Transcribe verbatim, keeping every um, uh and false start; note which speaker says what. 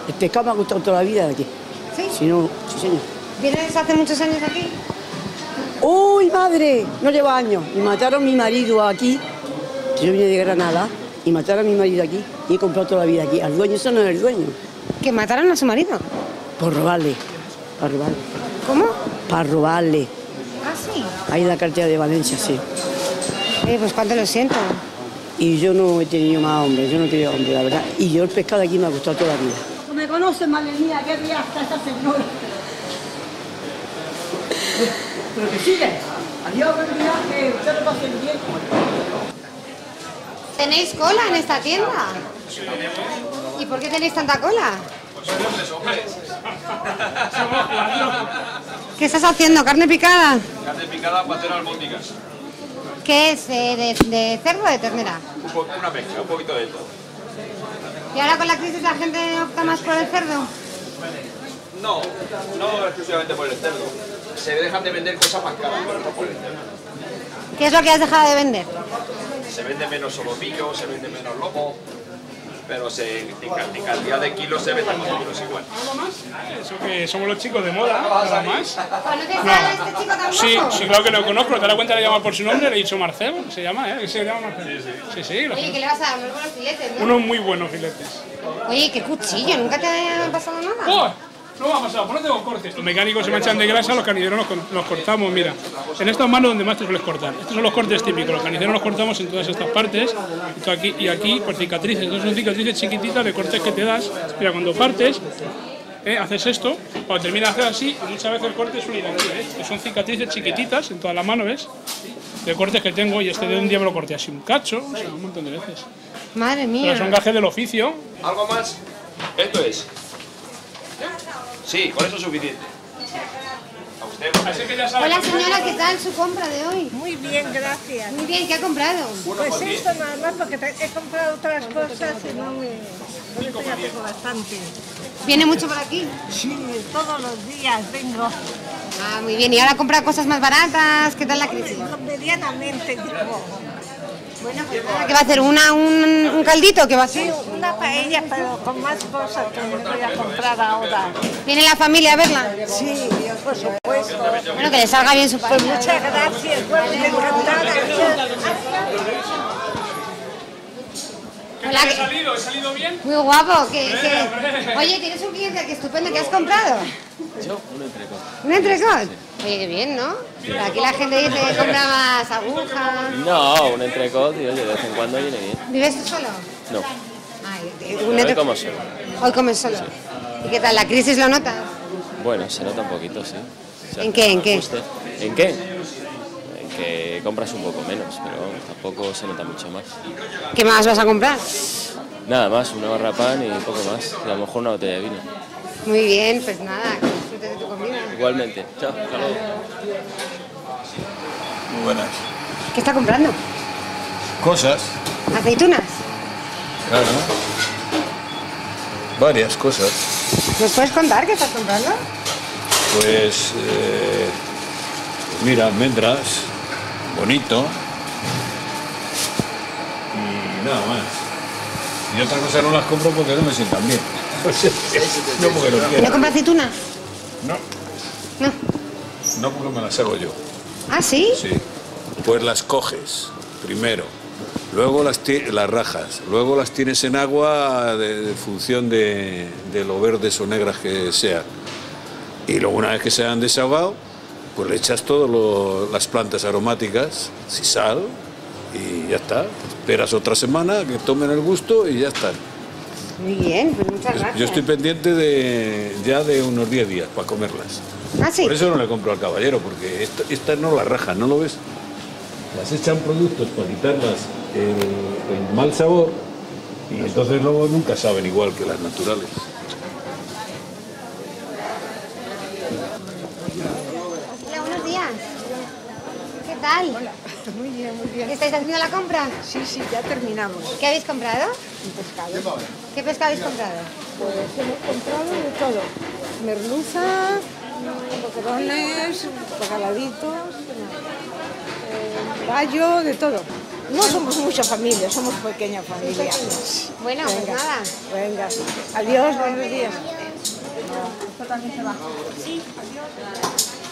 Speaker 1: El pescado me ha gustado toda la vida de aquí.
Speaker 2: ¿Sí?
Speaker 1: Si no, sí, señor.
Speaker 2: ¿Vienes hace muchos años aquí?
Speaker 1: ¡Uy, madre! No lleva años. Y mataron a mi marido aquí. Yo vine de Granada. Y mataron a mi marido aquí. Y he comprado toda la vida aquí. Al dueño, eso no es el dueño.
Speaker 2: ¿Que mataron a su marido?
Speaker 1: Por robarle. Para robarle.
Speaker 2: ¿Cómo?
Speaker 1: Para robarle.
Speaker 2: Ah, sí.
Speaker 1: Ahí en la cartera de Valencia, sí.
Speaker 2: Eh, pues cuánto lo siento.
Speaker 1: Y yo no he tenido más hombre, yo no he tenido hombre, la verdad. Y yo el pescado aquí me ha gustado toda la vida.
Speaker 3: No me conocen, madre mía, qué riasca esta señora. Pero que sigue. Adiós, buen día, que usted lo pase bien.
Speaker 2: ¿Tenéis cola en esta tienda? ¿Y por qué tenéis tanta cola? ¿Qué estás haciendo? ¿Carne picada?
Speaker 4: Carne picada para hacer albóndigas.
Speaker 2: ¿Qué es? ¿De, de, de cerdo o de ternera?
Speaker 4: Un po una mezcla, un poquito de todo.
Speaker 2: ¿Y ahora con la crisis la gente opta más por el cerdo?
Speaker 4: No, no exclusivamente por el cerdo. Se dejan de vender cosas más caras, pero no por el cerdo.
Speaker 2: ¿Qué es lo que has dejado de vender?
Speaker 4: Se vende menos solomillo, se vende menos lomo, pero se, en, en cantidad de kilos se vende más o menos igual.
Speaker 5: Eso que somos los chicos de moda, nada más.
Speaker 2: ¿Conoces a este chico tan
Speaker 5: Sí,
Speaker 2: guapo?
Speaker 5: sí, claro que lo conozco. ¿Te das cuenta de llamar por su nombre? Le he dicho Marcel, se llama, ¿eh? Se llama Marcel. Sí, sí. Sí, sí. Lo
Speaker 2: Oye, ¿qué le vas a dar? Unos buenos filetes, ¿no?
Speaker 5: Unos muy buenos filetes.
Speaker 2: Oye, qué cuchillo, ¿nunca te ha pasado nada?
Speaker 5: ¡Oh! No me ha pasado, pues no tengo cortes. Los mecánicos se manchan de grasa, los carniceros nos, nos cortamos, mira. En estas manos donde más te sueles cortar. Estos son los cortes típicos, los carniceros nos cortamos en todas estas partes. Esto aquí y aquí por cicatrices. Entonces son cicatrices chiquititas de cortes que te das. Mira, cuando partes, eh, haces esto, cuando terminas de hacer así, y muchas veces el corte suele ir aquí, ¿ves? Que son cicatrices chiquititas en toda la mano, ¿ves? De cortes que tengo, y este de un día me lo corté así un cacho, o sea, un montón de veces.
Speaker 2: Madre mía.
Speaker 5: Pero son gajes del oficio.
Speaker 4: ¿Algo más? Esto es. Sí, con eso es suficiente. A usted.
Speaker 5: Así que ya sabes.
Speaker 2: Hola señora, ¿qué tal su compra de hoy?
Speaker 3: Muy bien, gracias.
Speaker 2: Muy bien, ¿qué ha comprado?
Speaker 3: Pues esto nada más, porque te- he comprado otras cosas y no me... Ahorita ya tengo bastante.
Speaker 2: ¿Viene mucho por aquí?
Speaker 3: Sí, todos los días vengo.
Speaker 2: Ah, muy bien. ¿Y ahora compra cosas más baratas? ¿Qué tal la crisis?
Speaker 3: Medianamente, digo.
Speaker 2: Bueno, pues nada, ¿qué va a hacer? ¿Una, un, un caldito? ¿Qué va a hacer?
Speaker 3: Sí, una paella, pero con más cosas que me voy a comprar ahora.
Speaker 2: ¿Viene la familia a verla?
Speaker 3: Sí, por supuesto.
Speaker 2: Bueno, que le salga bien su
Speaker 3: Pues
Speaker 2: paella.
Speaker 3: muchas gracias, bueno, encantada.
Speaker 2: Hola,
Speaker 5: He
Speaker 2: que-
Speaker 5: salido, he salido bien.
Speaker 2: muy guapo. Que, que- Oye, tienes un cliente que estupendo. ¿Qué has comprado?
Speaker 6: Yo, un entrecot.
Speaker 2: ¿Un entrecot? Oye, qué bien, ¿no? Aquí la gente dice que compra más agujas.
Speaker 6: No, un entrecot y oye, de vez en cuando viene bien.
Speaker 2: ¿Vives tú solo?
Speaker 6: No,
Speaker 2: Ay, un
Speaker 6: hoy
Speaker 2: entre-
Speaker 6: como solo.
Speaker 2: Hoy comes solo. ¿Y qué tal? ¿La crisis lo notas?
Speaker 6: Bueno, se nota un poquito, sí. O sea,
Speaker 2: ¿En qué, en qué?
Speaker 6: ajuste. ¿En qué? En que compras un poco menos, pero vamos, tampoco se nota mucho más.
Speaker 2: ¿Qué más vas a comprar?
Speaker 6: Nada más, una barra pan y poco más. Y a lo mejor una botella de vino.
Speaker 2: Muy bien, pues nada, que disfrutes de tu comida.
Speaker 6: Igualmente. Chao, hasta luego.
Speaker 7: Muy buenas.
Speaker 2: ¿Qué está comprando?
Speaker 7: Cosas,
Speaker 2: ¿Aceitunas?
Speaker 7: claro. Varias cosas.
Speaker 2: ¿Nos puedes contar qué estás comprando?
Speaker 7: Pues, eh, mira, almendras, bonito. Y nada más. Y otra cosa no las compro porque no me sientan bien. No porque no
Speaker 2: ¿No
Speaker 7: quiero.
Speaker 2: compra aceitunas?
Speaker 7: No,
Speaker 2: No.
Speaker 7: no porque me las hago yo.
Speaker 2: ¿Ah, sí?
Speaker 7: Sí. Pues las coges primero, luego las, ti- las rajas, luego las tienes en agua de, de función de, de lo verdes o negras que sean. Y luego una vez que se han desahogado, pues le echas todas las plantas aromáticas, si sal, y ya está. Esperas otra semana que tomen el gusto y ya está.
Speaker 2: Muy bien, pues muchas gracias.
Speaker 7: Yo estoy pendiente de ya de unos diez días para comerlas.
Speaker 2: ¿Ah, sí?
Speaker 7: Por eso no le compro al caballero, porque esta- estas no las rajan, ¿no lo ves? Las echan productos para quitarlas el, el mal sabor y entonces luego nunca saben igual que las naturales.
Speaker 2: Hola, buenos días. ¿Qué tal?
Speaker 3: Hola, muy bien, muy bien.
Speaker 2: ¿Estáis haciendo la compra?
Speaker 3: Sí, sí, ya terminamos.
Speaker 2: ¿Qué habéis comprado?
Speaker 3: Un pescado.
Speaker 2: ¿Qué pescado habéis comprado?
Speaker 3: Pues hemos comprado de todo. Merluza, boquerones, bacaladitos, eh, gallo, de todo. No somos mucha familia, somos pequeña familia.
Speaker 2: Bueno, pues
Speaker 3: Venga,
Speaker 2: nada.
Speaker 3: venga. Adiós, buenos días.
Speaker 8: Esto también se va. Sí, adiós.